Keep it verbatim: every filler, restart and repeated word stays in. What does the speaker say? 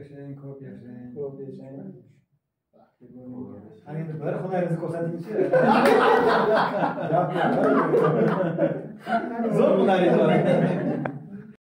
yashang, ko'p yashang. Ko'p yashang. Qani endi bir hunaringizni ko'rsatingchi. Zo'r hunaringiz bor.